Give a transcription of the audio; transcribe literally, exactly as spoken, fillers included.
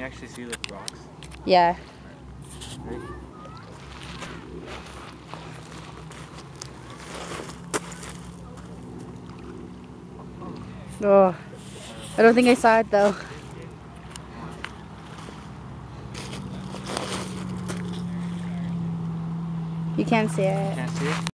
actually see the rocks? Yeah. Ready? Oh, I don't think I saw it though. You can't see it. Can't see it?